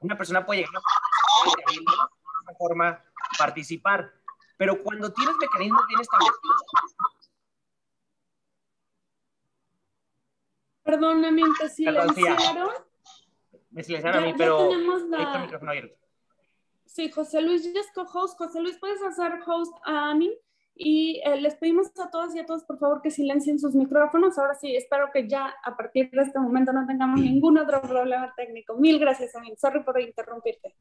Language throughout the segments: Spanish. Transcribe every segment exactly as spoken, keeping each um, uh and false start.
Una persona puede llegar a de esta forma participar, pero cuando tienes mecanismos bien establecidos. Perdóname, te silenciaron. Me silenciaron ya, a mí, pero ya tenemos la... ahí está el micrófono abierto. Sí, José Luis ya es co-host. José Luis, puedes hacer host a Amin. Y eh, les pedimos a todos y a todos, por favor, que silencien sus micrófonos. Ahora sí, espero que ya a partir de este momento no tengamos ningún otro problema técnico. Mil gracias, Amin. Sorry por interrumpirte.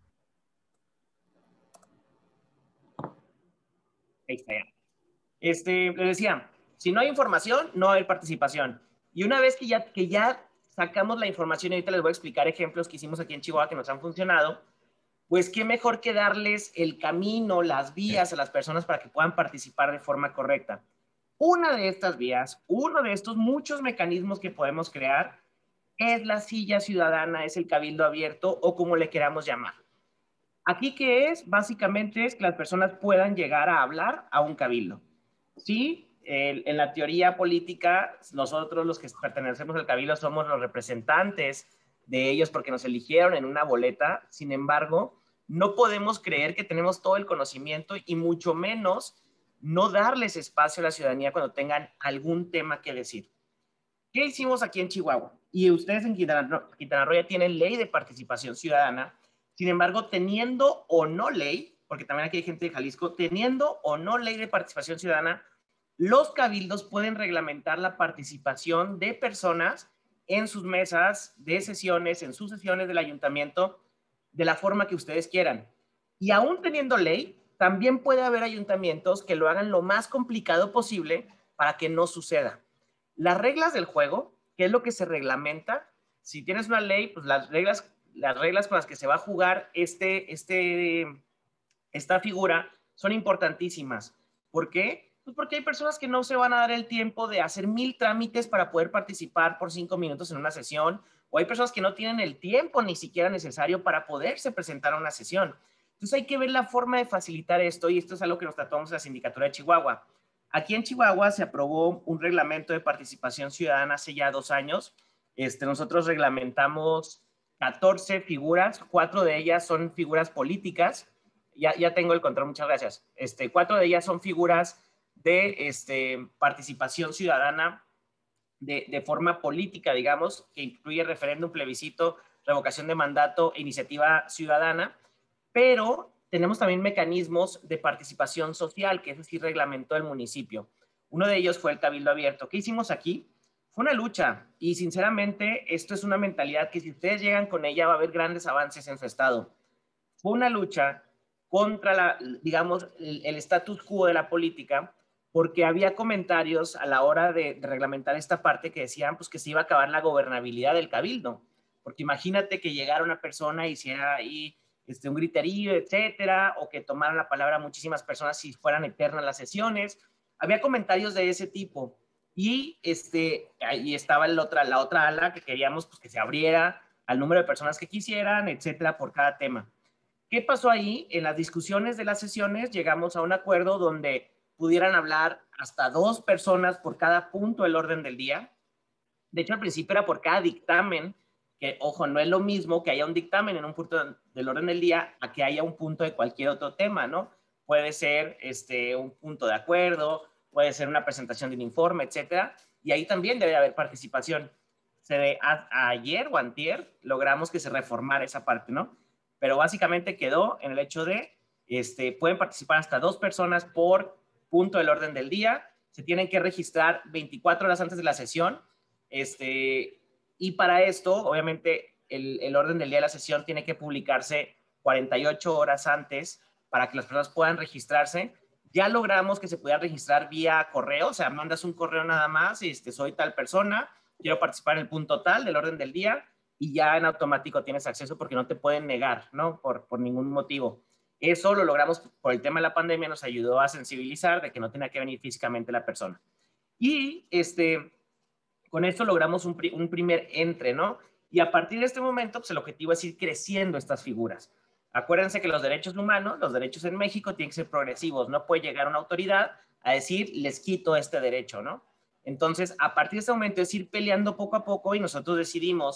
Ahí está ya. Este, les decía, si no hay información, no hay participación. Y una vez que ya, que ya sacamos la información, y ahorita les voy a explicar ejemplos que hicimos aquí en Chihuahua que nos han funcionado, pues qué mejor que darles el camino, las vías a las personas para que puedan participar de forma correcta. Una de estas vías, uno de estos muchos mecanismos que podemos crear, es la silla ciudadana, es el cabildo abierto o como le queramos llamar. Aquí, ¿qué es? Básicamente es que las personas puedan llegar a hablar a un cabildo. Sí, el, en la teoría política, nosotros los que pertenecemos al cabildo somos los representantes de ellos porque nos eligieron en una boleta. Sin embargo, no podemos creer que tenemos todo el conocimiento y mucho menos no darles espacio a la ciudadanía cuando tengan algún tema que decir. ¿Qué hicimos aquí en Chihuahua? Y ustedes en Quintana, Quintana Roo ya tienen ley de participación ciudadana. Sin embargo, teniendo o no ley, porque también aquí hay gente de Jalisco, teniendo o no ley de participación ciudadana, los cabildos pueden reglamentar la participación de personas en sus mesas de sesiones, en sus sesiones del ayuntamiento, de la forma que ustedes quieran. Y aún teniendo ley, también puede haber ayuntamientos que lo hagan lo más complicado posible para que no suceda. Las reglas del juego, ¿qué es lo que se reglamenta? Si tienes una ley, pues las reglas, las reglas con las que se va a jugar este, este, esta figura son importantísimas. ¿Por qué? Pues porque hay personas que no se van a dar el tiempo de hacer mil trámites para poder participar por cinco minutos en una sesión, o hay personas que no tienen el tiempo ni siquiera necesario para poderse presentar a una sesión. Entonces hay que ver la forma de facilitar esto, y esto es algo que nos tratamos en la Sindicatura de Chihuahua. Aquí en Chihuahua se aprobó un reglamento de participación ciudadana hace ya dos años. Este, nosotros reglamentamos catorce figuras, cuatro de ellas son figuras políticas. Ya, ya tengo el control, muchas gracias. Este, cuatro de ellas son figuras de este, participación ciudadana de, de forma política, digamos, que incluye referéndum, plebiscito, revocación de mandato e iniciativa ciudadana, pero tenemos también mecanismos de participación social, que es sí reglamentó el municipio. Uno de ellos fue el Cabildo Abierto. ¿Qué hicimos aquí? Fue una lucha y sinceramente esto es una mentalidad que si ustedes llegan con ella va a haber grandes avances en su estado. Fue una lucha contra, la, digamos, el, el status quo de la política, porque había comentarios a la hora de, de reglamentar esta parte que decían pues, que se iba a acabar la gobernabilidad del cabildo. Porque imagínate que llegara una persona y hiciera ahí este, un griterío, etcétera, o que tomaran la palabra muchísimas personas si fueran eternas las sesiones. Había comentarios de ese tipo. Y este, ahí estaba el otra, la otra ala que queríamos pues, que se abriera al número de personas que quisieran, etcétera, por cada tema. ¿Qué pasó ahí? En las discusiones de las sesiones llegamos a un acuerdo donde pudieran hablar hasta dos personas por cada punto del orden del día. De hecho, al principio era por cada dictamen, que, ojo, no es lo mismo que haya un dictamen en un punto del orden del día a que haya un punto de cualquier otro tema, ¿no? Puede ser este, un punto de acuerdo, puede ser una presentación de un informe, etcétera. Y ahí también debe haber participación. Se de, a, a ayer o antier logramos que se reformara esa parte, ¿no? Pero básicamente quedó en el hecho de, este, pueden participar hasta dos personas por punto del orden del día, se tienen que registrar veinticuatro horas antes de la sesión, este, y para esto, obviamente, el, el orden del día de la sesión tiene que publicarse cuarenta y ocho horas antes para que las personas puedan registrarse. Ya logramos que se pudiera registrar vía correo, o sea, mandas un correo nada más, este, soy tal persona, quiero participar en el punto tal del orden del día, y ya en automático tienes acceso porque no te pueden negar, ¿no? Por, por ningún motivo. Eso lo logramos por el tema de la pandemia, nos ayudó a sensibilizar de que no tenía que venir físicamente la persona. Y este, con esto logramos un, un primer entre, ¿no? Y a partir de este momento, pues el objetivo es ir creciendo estas figuras. Acuérdense que los derechos humanos, los derechos en México tienen que ser progresivos. No puede llegar una autoridad a decir, les quito este derecho, ¿no? Entonces, a partir de este momento es ir peleando poco a poco y nosotros decidimos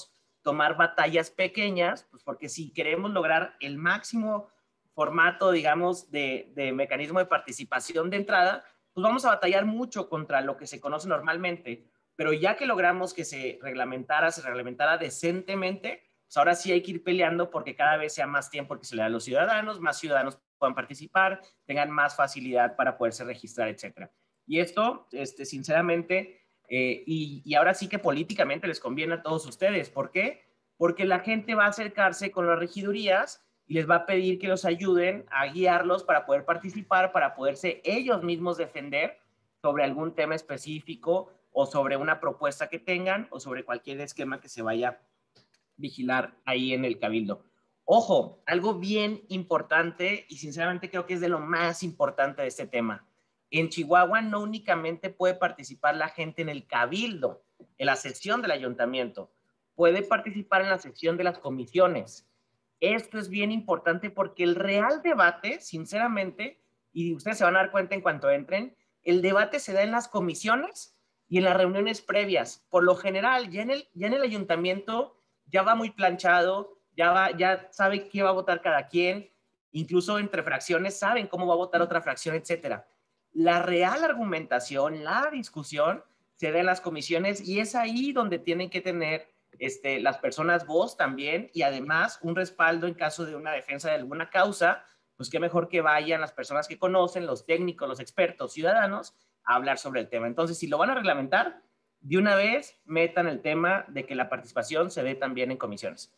tomar batallas pequeñas, pues porque si queremos lograr el máximo formato, digamos, de, de mecanismo de participación de entrada, pues vamos a batallar mucho contra lo que se conoce normalmente, pero ya que logramos que se reglamentara, se reglamentara decentemente, pues ahora sí hay que ir peleando porque cada vez sea más tiempo que se le da a los ciudadanos, más ciudadanos puedan participar, tengan más facilidad para poderse registrar, etcétera. Y esto, este, sinceramente, eh, y, y ahora sí que políticamente les conviene a todos ustedes. ¿Por qué? Porque la gente va a acercarse con las regidurías y les va a pedir que los ayuden a guiarlos para poder participar, para poderse ellos mismos defender sobre algún tema específico o sobre una propuesta que tengan o sobre cualquier esquema que se vaya a vigilar ahí en el cabildo. Ojo, algo bien importante y sinceramente creo que es de lo más importante de este tema. En Chihuahua no únicamente puede participar la gente en el cabildo, en la sesión del ayuntamiento, puede participar en la sesión de las comisiones. Esto es bien importante porque el real debate, sinceramente, y ustedes se van a dar cuenta en cuanto entren, el debate se da en las comisiones y en las reuniones previas. Por lo general, ya en el, ya en el ayuntamiento ya va muy planchado, ya, va, ya sabe qué va a votar cada quien, incluso entre fracciones saben cómo va a votar otra fracción, etcétera. La real argumentación, la discusión, se da en las comisiones y es ahí donde tienen que tener este, las personas voz también y además un respaldo en caso de una defensa de alguna causa, pues qué mejor que vayan las personas que conocen, los técnicos, los expertos, ciudadanos, a hablar sobre el tema. Entonces, si lo van a reglamentar, de una vez metan el tema de que la participación se dé también en comisiones.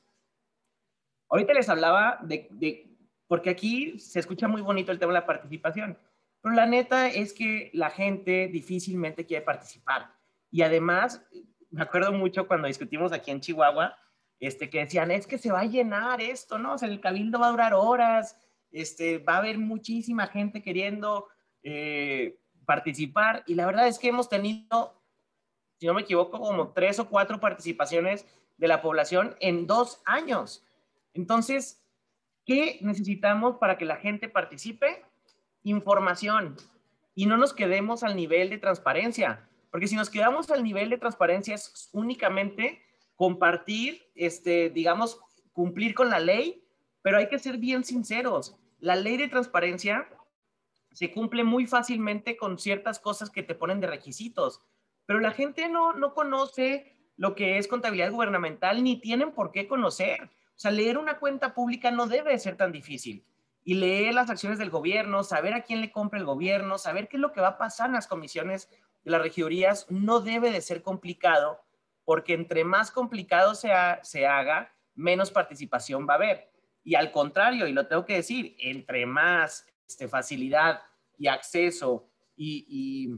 Ahorita les hablaba de, de, porque aquí se escucha muy bonito el tema de la participación, pero la neta es que la gente difícilmente quiere participar. Y además, me acuerdo mucho cuando discutimos aquí en Chihuahua, este, que decían, es que se va a llenar esto, ¿no? O sea, el cabildo va a durar horas, este, va a haber muchísima gente queriendo eh, participar. Y la verdad es que hemos tenido, si no me equivoco, como tres o cuatro participaciones de la población en dos años. Entonces, ¿qué necesitamos para que la gente participe? Información. Y no nos quedemos al nivel de transparencia, porque si nos quedamos al nivel de transparencia es únicamente compartir, este, digamos, cumplir con la ley, pero hay que ser bien sinceros. La ley de transparencia se cumple muy fácilmente con ciertas cosas que te ponen de requisitos, pero la gente no, no conoce lo que es contabilidad gubernamental ni tienen por qué conocer. O sea, leer una cuenta pública no debe ser tan difícil. Y leer las acciones del gobierno, saber a quién le compra el gobierno, saber qué es lo que va a pasar en las comisiones de las regidurías, no debe de ser complicado, porque entre más complicado se, ha, se haga, menos participación va a haber. Y al contrario, y lo tengo que decir, entre más este, facilidad y acceso y, y,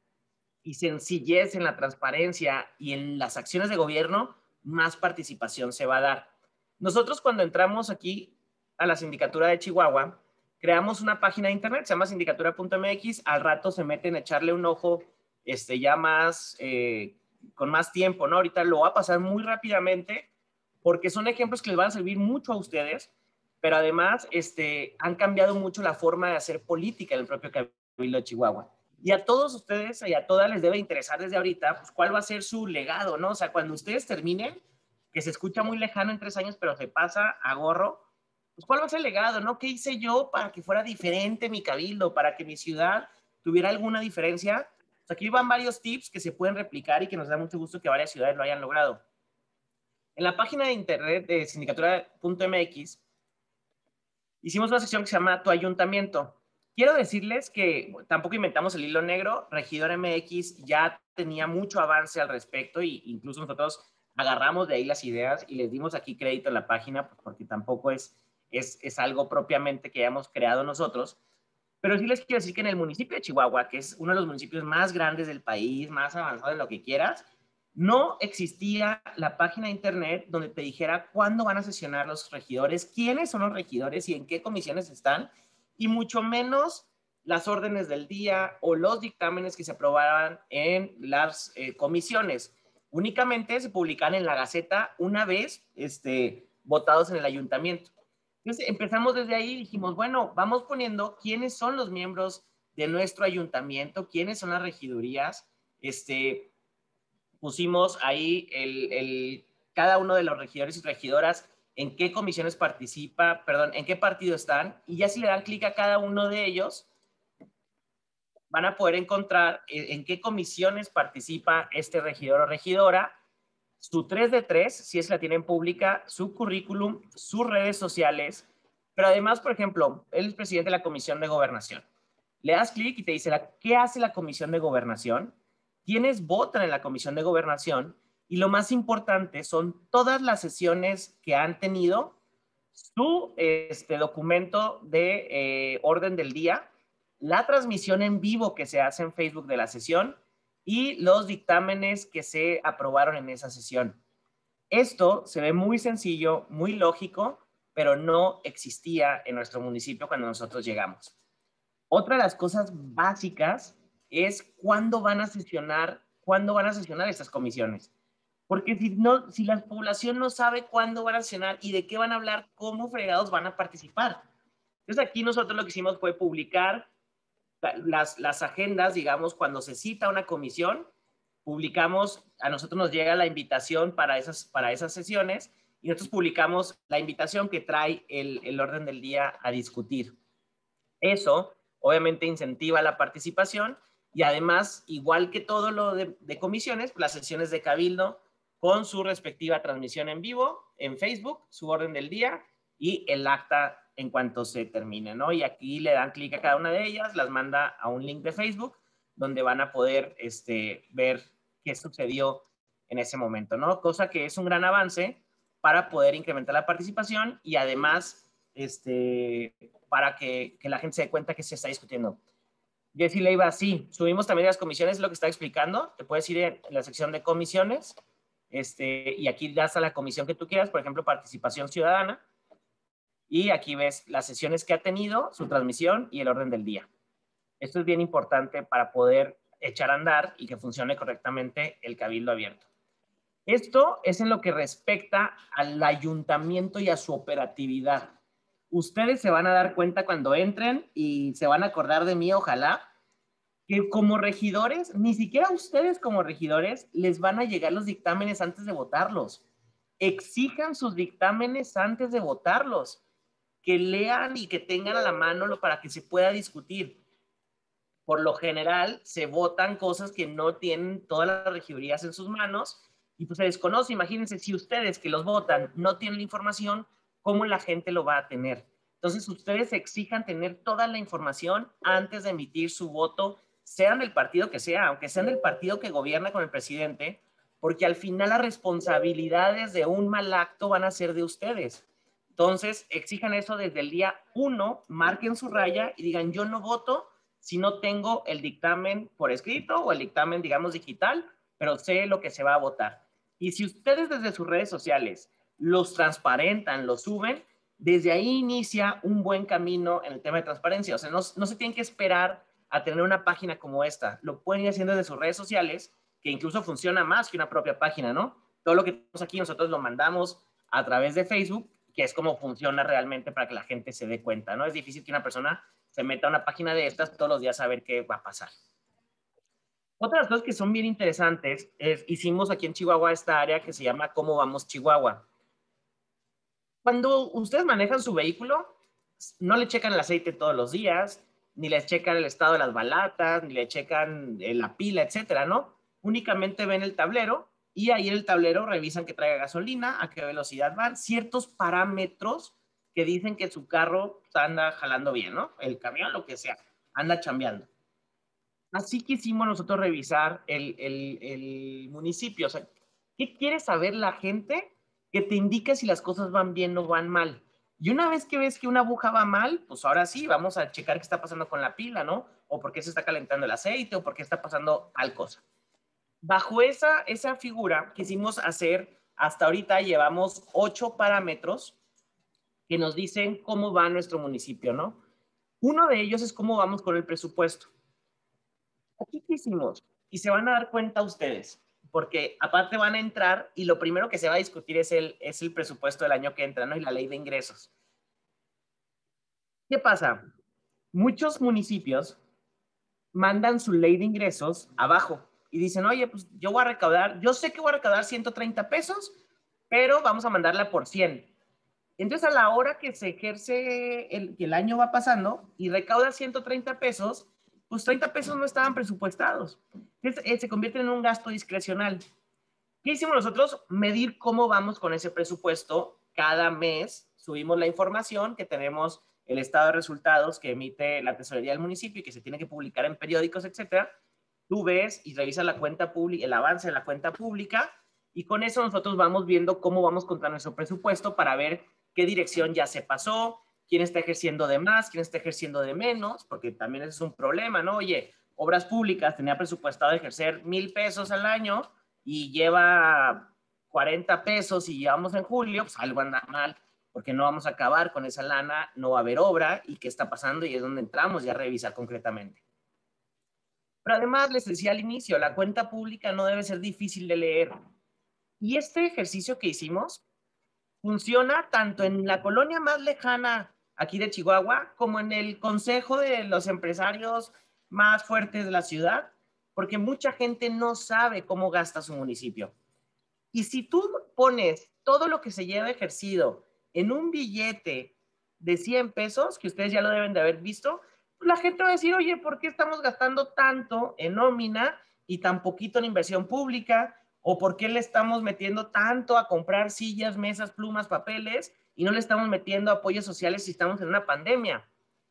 y sencillez en la transparencia y en las acciones de gobierno, más participación se va a dar. Nosotros cuando entramos aquí a la sindicatura de Chihuahua, creamos una página de internet, se llama sindicatura punto m x, al rato se meten a echarle un ojo este, ya más, eh, con más tiempo, ¿no? Ahorita lo va a pasar muy rápidamente porque son ejemplos que les van a servir mucho a ustedes, pero además este, han cambiado mucho la forma de hacer política en el propio Cabildo de Chihuahua. Y a todos ustedes y a todas les debe interesar desde ahorita, pues, cuál va a ser su legado, ¿no? O sea, cuando ustedes terminen, que se escucha muy lejano en tres años, pero se pasa a gorro, pues, ¿cuál va a ser el legado, no? ¿Qué hice yo para que fuera diferente mi cabildo, para que mi ciudad tuviera alguna diferencia? Pues aquí van varios tips que se pueden replicar y que nos da mucho gusto que varias ciudades lo hayan logrado. En la página de internet de sindicatura punto m x hicimos una sección que se llama Tu Ayuntamiento. Quiero decirles que tampoco inventamos el hilo negro. Regidor M X ya tenía mucho avance al respecto e incluso nosotros agarramos de ahí las ideas y les dimos aquí crédito en la página porque tampoco es, es, es algo propiamente que hayamos creado nosotros. Pero sí les quiero decir que en el municipio de Chihuahua, que es uno de los municipios más grandes del país, más avanzado en lo que quieras, no existía la página de internet donde te dijera cuándo van a sesionar los regidores, quiénes son los regidores y en qué comisiones están, y mucho menos las órdenes del día o los dictámenes que se aprobaban en las eh, comisiones. Únicamente se publican en la Gaceta una vez este, votados en el ayuntamiento. Entonces empezamos desde ahí y dijimos, bueno, vamos poniendo quiénes son los miembros de nuestro ayuntamiento, quiénes son las regidurías, este, pusimos ahí el, el, cada uno de los regidores y regidoras en qué comisiones participa, perdón, en qué partido están, y ya si le dan clic a cada uno de ellos, van a poder encontrar en qué comisiones participa este regidor o regidora, su tres de tres, si es que la tienen pública, su currículum, sus redes sociales, pero además, por ejemplo, él es presidente de la Comisión de Gobernación. Le das clic y te dice, ¿qué hace la Comisión de Gobernación? ¿Quiénes votan en la Comisión de Gobernación? Y lo más importante son todas las sesiones que han tenido, su este, documento de eh, orden del día, la transmisión en vivo que se hace en Facebook de la sesión y los dictámenes que se aprobaron en esa sesión. Esto se ve muy sencillo, muy lógico, pero no existía en nuestro municipio cuando nosotros llegamos. Otra de las cosas básicas es cuándo van a sesionar, cuándo van a sesionar estas comisiones. Porque si, no, si la población no sabe cuándo van a sesionar y de qué van a hablar, cómo fregados van a participar. Entonces aquí nosotros lo que hicimos fue publicar las, las agendas, digamos, cuando se cita una comisión, publicamos, a nosotros nos llega la invitación para esas, para esas sesiones y nosotros publicamos la invitación que trae el, el orden del día a discutir. Eso obviamente incentiva la participación y además, igual que todo lo de, de comisiones, las sesiones de cabildo con su respectiva transmisión en vivo en Facebook, su orden del día y el acta en cuanto se termine, ¿no? Y aquí le dan clic a cada una de ellas, las manda a un link de Facebook donde van a poder este, ver qué sucedió en ese momento, ¿no? Cosa que es un gran avance para poder incrementar la participación y además este, para que, que la gente se dé cuenta que se está discutiendo. Jessy Leiva, sí, subimos también las comisiones, es lo que está explicando. Te puedes ir en la sección de comisiones este, y aquí das a la comisión que tú quieras, por ejemplo, participación ciudadana. Y aquí ves las sesiones que ha tenido, su transmisión y el orden del día. Esto es bien importante para poder echar a andar y que funcione correctamente el cabildo abierto. Esto es en lo que respecta al ayuntamiento y a su operatividad. Ustedes se van a dar cuenta cuando entren y se van a acordar de mí, ojalá, que como regidores, ni siquiera ustedes como regidores, les van a llegar los dictámenes antes de votarlos. Exijan sus dictámenes antes de votarlos. Que lean y que tengan a la mano para que se pueda discutir. Por lo general, se votan cosas que no tienen todas las regidurías en sus manos y pues se desconoce. Imagínense, si ustedes que los votan no tienen la información, ¿cómo la gente lo va a tener? Entonces, ustedes exijan tener toda la información antes de emitir su voto, sean del partido que sea, aunque sean del partido que gobierna con el presidente, porque al final las responsabilidades de un mal acto van a ser de ustedes. Entonces, exijan eso desde el día uno, marquen su raya y digan, yo no voto si no tengo el dictamen por escrito o el dictamen, digamos, digital, pero sé lo que se va a votar. Y si ustedes desde sus redes sociales los transparentan, los suben, desde ahí inicia un buen camino en el tema de transparencia. O sea, no, no se tienen que esperar a tener una página como esta. Lo pueden ir haciendo desde sus redes sociales, que incluso funciona más que una propia página, ¿no? Todo lo que tenemos aquí nosotros lo mandamos a través de Facebook, que es como funciona realmente para que la gente se dé cuenta, ¿no? Es difícil que una persona se meta a una página de estas todos los días a ver qué va a pasar. Otra de las cosas que son bien interesantes es, hicimos aquí en Chihuahua esta área que se llama ¿Cómo vamos Chihuahua? Cuando ustedes manejan su vehículo, no le checan el aceite todos los días, ni les checan el estado de las balatas, ni le checan la pila, etcétera, ¿no? Únicamente ven el tablero y ahí en el tablero revisan que traiga gasolina, a qué velocidad van, ciertos parámetros que dicen que su carro anda jalando bien, ¿no? El camión, lo que sea, anda chambeando. Así quisimos nosotros revisar el, el, el municipio. O sea, ¿qué quiere saber la gente que te indica si las cosas van bien o van mal? Y una vez que ves que una aguja va mal, pues ahora sí, vamos a checar qué está pasando con la pila, ¿no? O por qué se está calentando el aceite, o por qué está pasando tal cosa. Bajo esa, esa figura quisimos hacer, hasta ahorita llevamos ocho parámetros que nos dicen cómo va nuestro municipio, ¿no? Uno de ellos es cómo vamos con el presupuesto. Aquí qué hicimos, y se van a dar cuenta ustedes, porque aparte van a entrar y lo primero que se va a discutir es el, es el presupuesto del año que entra, ¿no? Y la ley de ingresos. ¿Qué pasa? Muchos municipios mandan su ley de ingresos abajo y dicen, oye, pues yo voy a recaudar, yo sé que voy a recaudar ciento treinta pesos, pero vamos a mandarla por cien. Entonces, a la hora que se ejerce, el, que el año va pasando y recauda ciento treinta pesos, pues treinta pesos no estaban presupuestados. Entonces, eh, se convierte en un gasto discrecional. ¿Qué hicimos nosotros? Medir cómo vamos con ese presupuesto. Cada mes subimos la información, que tenemos el estado de resultados que emite la tesorería del municipio y que se tiene que publicar en periódicos, etcétera. Tú ves y revisas la cuenta pública, el avance de la cuenta pública, y con eso nosotros vamos viendo cómo vamos contra nuestro presupuesto para ver qué dirección ya se pasó, quién está ejerciendo de más, quién está ejerciendo de menos, porque también ese es un problema, ¿no? Oye, obras públicas tenía presupuestado ejercer mil pesos al año y lleva cuarenta pesos y llevamos en julio, pues algo anda mal, porque no vamos a acabar con esa lana, no va a haber obra, y qué está pasando, y es donde entramos ya a revisar concretamente. Pero además, les decía al inicio, la cuenta pública no debe ser difícil de leer. Y este ejercicio que hicimos funciona tanto en la colonia más lejana aquí de Chihuahua como en el consejo de los empresarios más fuertes de la ciudad, porque mucha gente no sabe cómo gasta su municipio. Y si tú pones todo lo que se lleva ejercido en un billete de cien pesos, que ustedes ya lo deben de haber visto, pues la gente va a decir, oye, ¿por qué estamos gastando tanto en nómina y tan poquito en inversión pública? ¿O por qué le estamos metiendo tanto a comprar sillas, mesas, plumas, papeles y no le estamos metiendo apoyos sociales si estamos en una pandemia?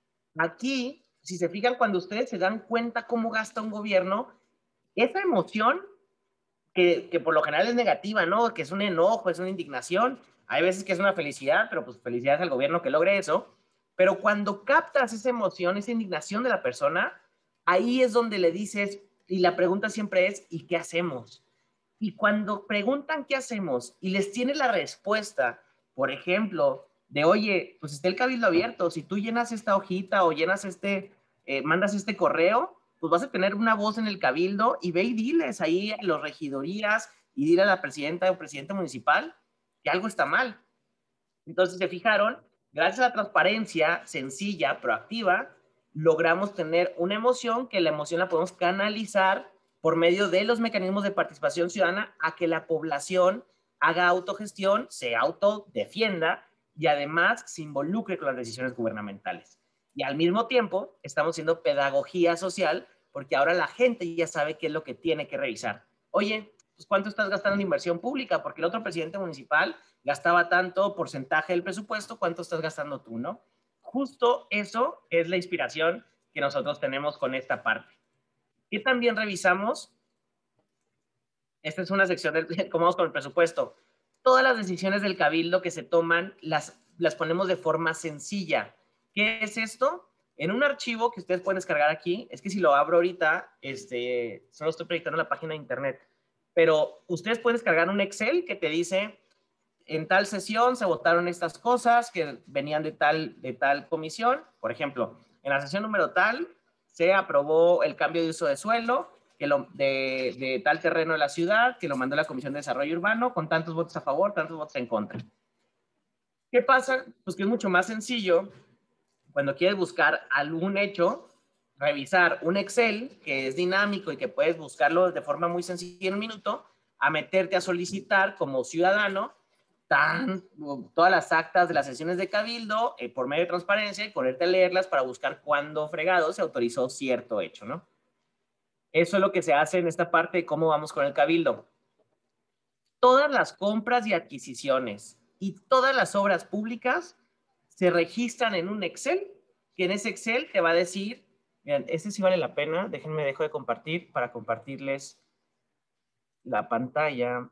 Aquí, si se fijan, cuando ustedes se dan cuenta cómo gasta un gobierno, esa emoción que, que por lo general es negativa, ¿no? Que es un enojo, es una indignación. Hay veces que es una felicidad, pero pues felicidades al gobierno que logre eso. Pero cuando captas esa emoción, esa indignación de la persona, ahí es donde le dices, y la pregunta siempre es, ¿y qué hacemos? Y cuando preguntan qué hacemos y les tienes la respuesta, por ejemplo, de, oye, pues está el cabildo abierto, si tú llenas esta hojita o llenas este, eh, mandas este correo, pues vas a tener una voz en el cabildo, y ve y diles ahí a las regidorías y dile a la presidenta o presidente municipal que algo está mal. Entonces, se fijaron, gracias a la transparencia sencilla, proactiva, logramos tener una emoción, que la emoción la podemos canalizar por medio de los mecanismos de participación ciudadana a que la población haga autogestión, se autodefienda y además se involucre con las decisiones gubernamentales. Y al mismo tiempo estamos haciendo pedagogía social, porque ahora la gente ya sabe qué es lo que tiene que revisar. Oye, pues ¿cuánto estás gastando en inversión pública? Porque el otro presidente municipal gastaba tanto porcentaje del presupuesto, ¿cuánto estás gastando tú, no? Justo eso es la inspiración que nosotros tenemos con esta parte. Y también revisamos, esta es una sección del cómo vamos con el presupuesto. Todas las decisiones del cabildo que se toman las, las ponemos de forma sencilla. ¿Qué es esto? En un archivo que ustedes pueden descargar aquí, es que si lo abro ahorita, este, solo estoy proyectando la página de internet, pero ustedes pueden descargar un Excel que te dice, en tal sesión se votaron estas cosas que venían de tal, de tal comisión. Por ejemplo, en la sesión número tal se aprobó el cambio de uso de suelo que lo, de, de tal terreno de la ciudad, que lo mandó la Comisión de Desarrollo Urbano con tantos votos a favor, tantos votos en contra. ¿Qué pasa? Pues que es mucho más sencillo cuando quieres buscar algún hecho, revisar un Excel que es dinámico y que puedes buscarlo de forma muy sencilla en un minuto, a meterte a solicitar como ciudadano tan, todas las actas de las sesiones de cabildo eh, por medio de transparencia, y ponerte a leerlas para buscar cuándo fregado se autorizó cierto hecho, ¿no? Eso es lo que se hace en esta parte de cómo vamos con el cabildo. Todas las compras y adquisiciones y todas las obras públicas se registran en un Excel, que en ese Excel te va a decir, miren, este sí vale la pena, déjenme dejo de compartir para compartirles la pantalla.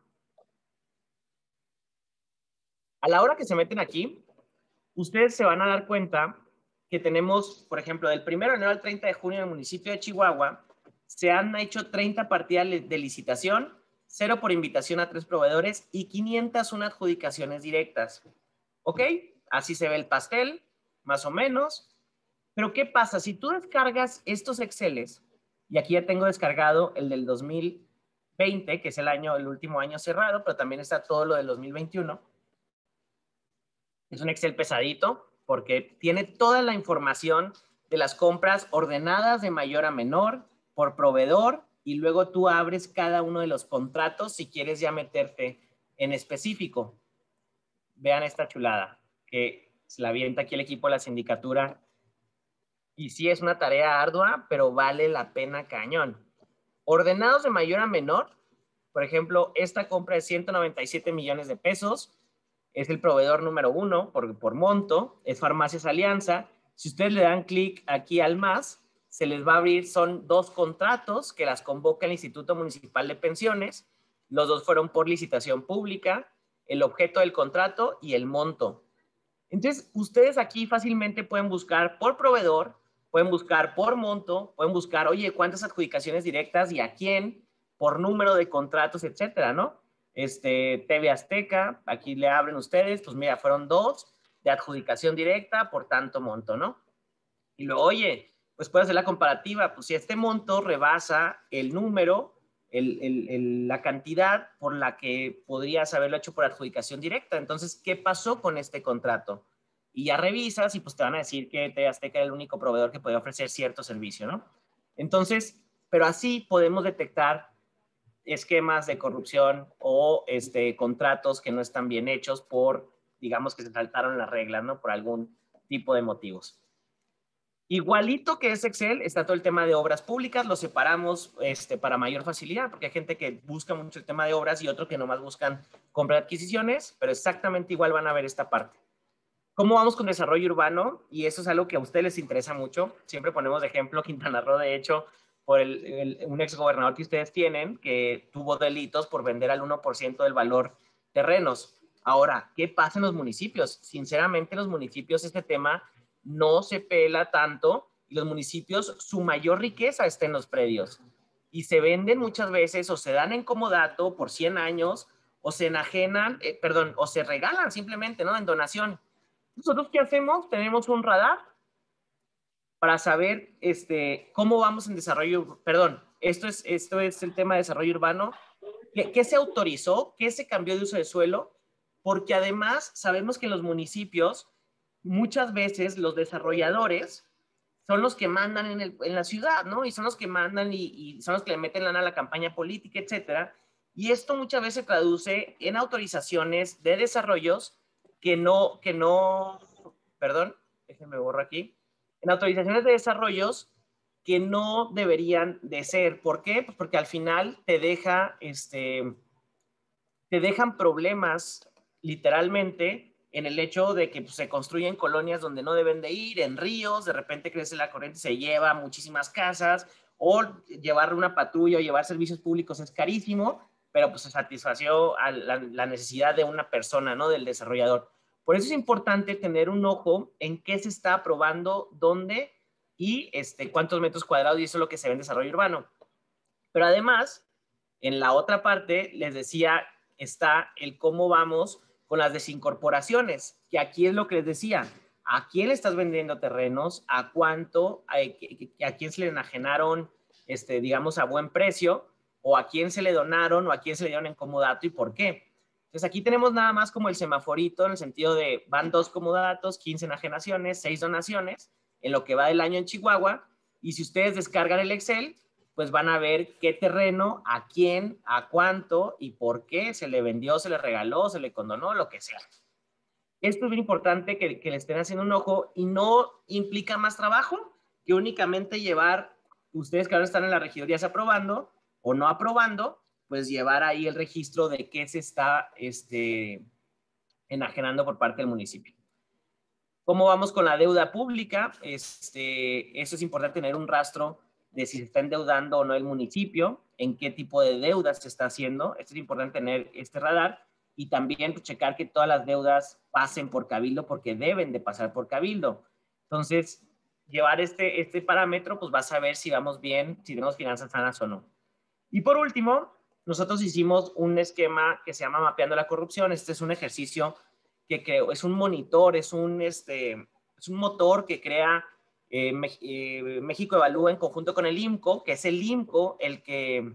A la hora que se meten aquí, ustedes se van a dar cuenta que tenemos, por ejemplo, del primero de enero al treinta de junio en el municipio de Chihuahua, se han hecho treinta partidas de licitación, cero por invitación a tres proveedores y quinientas una adjudicaciones directas. ¿Ok? Así se ve el pastel, más o menos. Pero ¿qué pasa? Si tú descargas estos Exceles, y aquí ya tengo descargado el del dos mil veinte, que es el año, el último año cerrado, pero también está todo lo del dos mil veintiuno. Es un Excel pesadito porque tiene toda la información de las compras ordenadas de mayor a menor por proveedor, y luego tú abres cada uno de los contratos si quieres ya meterte en específico. vean esta chulada, que se la avienta aquí el equipo de la sindicatura. Y sí es una tarea ardua, pero vale la pena cañón. Ordenados de mayor a menor, por ejemplo, esta compra de ciento noventa y siete millones de pesos, es el proveedor número uno por, por monto, es Farmacias Alianza. Si ustedes le dan clic aquí al más, se les va a abrir, son dos contratos que las convoca el Instituto Municipal de Pensiones. Los dos fueron por licitación pública, el objeto del contrato y el monto. Entonces, ustedes aquí fácilmente pueden buscar por proveedor, pueden buscar por monto, pueden buscar, oye, cuántas adjudicaciones directas y a quién, por número de contratos, etcétera, ¿no? Este, T V Azteca, aquí le abren ustedes, pues mira, fueron dos de adjudicación directa por tanto monto, ¿no? Y luego, oye, pues puedes hacer la comparativa, pues si este monto rebasa el número, el, el, el, la cantidad por la que podrías haberlo hecho por adjudicación directa, entonces, ¿qué pasó con este contrato? Y ya revisas y pues te van a decir que T V Azteca era el único proveedor que podía ofrecer cierto servicio, ¿no? Entonces, pero así podemos detectar esquemas de corrupción o este, contratos que no están bien hechos por, digamos, que se saltaron las reglas, ¿no? Por algún tipo de motivos. Igualito que es Excel, está todo el tema de obras públicas, lo separamos este, para mayor facilidad, porque hay gente que busca mucho el tema de obras y otro que nomás buscan compra de adquisiciones, pero exactamente igual van a ver esta parte. ¿Cómo vamos con desarrollo urbano? Y eso es algo que a ustedes les interesa mucho. Siempre ponemos de ejemplo Quintana Roo, de hecho, por el, el, un exgobernador que ustedes tienen, que tuvo delitos por vender al uno por ciento del valor terrenos. Ahora, ¿qué pasa en los municipios? Sinceramente, en los municipios este tema no se pela tanto y los municipios, su mayor riqueza está en los predios. Y se venden muchas veces o se dan en comodato por cien años o se enajenan, eh, perdón, o se regalan simplemente, ¿no? En donación. ¿Nosotros qué hacemos? Tenemos un radar para saber este, cómo vamos en desarrollo, perdón, esto es, esto es el tema de desarrollo urbano, ¿qué, qué se autorizó? ¿Qué se cambió de uso de suelo? Porque además sabemos que en los municipios muchas veces los desarrolladores son los que mandan en, el, en la ciudad, ¿no? Y son los que mandan y, y son los que le meten lana a la campaña política, etcétera. Y esto muchas veces se traduce en autorizaciones de desarrollos que no, que no, perdón, déjenme borro aquí, en autorizaciones de desarrollos que no deberían de ser. ¿Por qué? Pues porque al final te deja, este, te dejan problemas literalmente en el hecho de que pues, se construyen colonias donde no deben de ir, en ríos, de repente crece la corriente, se lleva muchísimas casas, o llevar una patrulla o llevar servicios públicos es carísimo, pero pues se satisfació a la, la necesidad de una persona, ¿no? Del desarrollador. Por eso es importante tener un ojo en qué se está aprobando, dónde y este, cuántos metros cuadrados, y eso es lo que se ve en desarrollo urbano. Pero además, en la otra parte, les decía, está el cómo vamos con las desincorporaciones, que aquí es lo que les decía, ¿a quién le estás vendiendo terrenos? ¿A cuánto? ¿A, a quién se le enajenaron, este, digamos, a buen precio? ¿O a quién se le donaron? ¿O a quién se le dieron en comodato? ¿Y por qué? Entonces aquí tenemos nada más como el semaforito en el sentido de van dos comodatos, quince enajenaciones, seis donaciones, en lo que va del año en Chihuahua. Y si ustedes descargan el Excel, pues van a ver qué terreno, a quién, a cuánto y por qué se le vendió, se le regaló, se le condonó, lo que sea. Esto es bien importante que, que le estén haciendo un ojo y no implica más trabajo que únicamente llevar, ustedes que ahora están en la regiduría aprobando o no aprobando, pues llevar ahí el registro de qué se está este, enajenando por parte del municipio. ¿Cómo vamos con la deuda pública? Este, eso es importante tener un rastro de si se está endeudando o no el municipio, en qué tipo de deudas se está haciendo. Esto es importante tener este radar y también pues, checar que todas las deudas pasen por cabildo porque deben de pasar por cabildo. Entonces, llevar este, este parámetro, pues vas a ver si vamos bien, si tenemos finanzas sanas o no. Y por último, nosotros hicimos un esquema que se llama Mapeando la Corrupción. Este es un ejercicio que creo, es un monitor, es un, este, es un motor que crea eh, eh, México Evalúa en conjunto con el I M C O, que es el I M C O el que,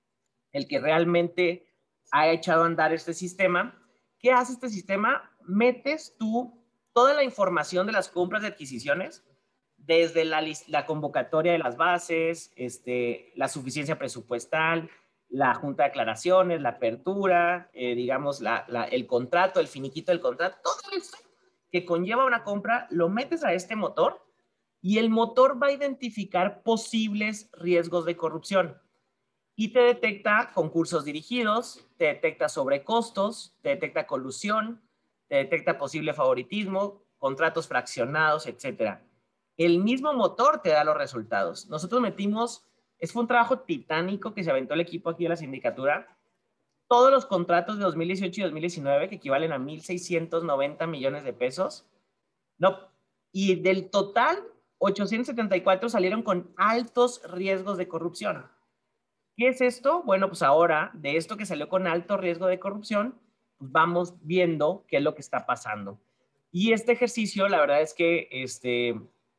el que realmente ha echado a andar este sistema. ¿Qué hace este sistema? Metes tú toda la información de las compras de adquisiciones, desde la, la convocatoria de las bases, este, la suficiencia presupuestal, la junta de aclaraciones, la apertura, eh, digamos, la, la, el contrato, el finiquito del contrato, todo eso que conlleva una compra, lo metes a este motor y el motor va a identificar posibles riesgos de corrupción y te detecta concursos dirigidos, te detecta sobrecostos, te detecta colusión, te detecta posible favoritismo, contratos fraccionados, etcétera. El mismo motor te da los resultados. Nosotros metimos, es fue un trabajo titánico que se aventó el equipo aquí de la sindicatura, todos los contratos de dos mil dieciocho y dos mil diecinueve, que equivalen a mil seiscientos noventa millones de pesos, no, y del total, ochocientos setenta y cuatro salieron con altos riesgos de corrupción. ¿Qué es esto? Bueno, pues ahora, de esto que salió con alto riesgo de corrupción, pues vamos viendo qué es lo que está pasando. Y este ejercicio, la verdad es que este,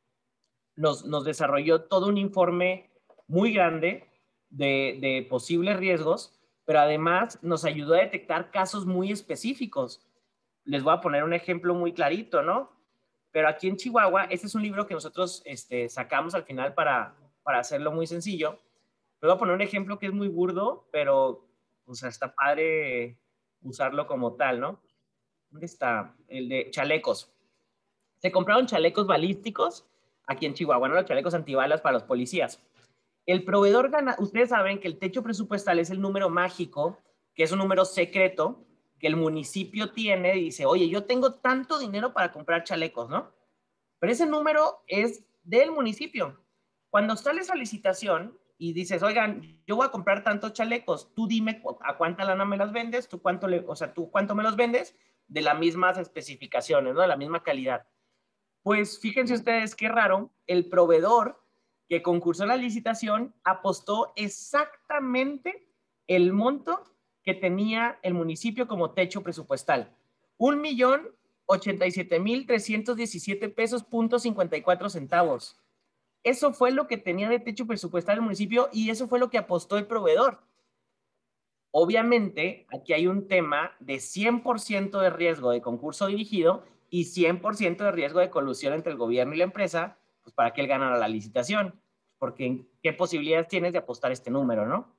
nos, nos desarrolló todo un informe muy grande de, de posibles riesgos, pero además nos ayudó a detectar casos muy específicos. Les voy a poner un ejemplo muy clarito, ¿no? Pero aquí en Chihuahua, este es un libro que nosotros este, sacamos al final para, para hacerlo muy sencillo. Les voy a poner un ejemplo que es muy burdo, pero o sea, está padre usarlo como tal, ¿no? ¿Dónde está? El de chalecos. Se compraron chalecos balísticos aquí en Chihuahua, ¿no? Los chalecos antibalas para los policías. El proveedor gana, ustedes saben que el techo presupuestal es el número mágico, que es un número secreto que el municipio tiene y dice, oye, yo tengo tanto dinero para comprar chalecos, ¿no? Pero ese número es del municipio. Cuando sale esa licitación y dices, oigan, yo voy a comprar tantos chalecos, tú dime a cuánta lana me las vendes, tú cuánto, le, o sea, tú cuánto me los vendes de las mismas especificaciones, ¿no? De la misma calidad. Pues fíjense ustedes qué raro, el proveedor que concursó en la licitación apostó exactamente el monto que tenía el municipio como techo presupuestal. Un millón ochenta y siete mil trescientos diecisiete pesos punto cincuenta y cuatro centavos. Eso fue lo que tenía de techo presupuestal el municipio y eso fue lo que apostó el proveedor. Obviamente, aquí hay un tema de cien por ciento de riesgo de concurso dirigido y cien por ciento de riesgo de colusión entre el gobierno y la empresa, pues para que él ganara la licitación. Porque ¿qué posibilidades tienes de apostar este número, no?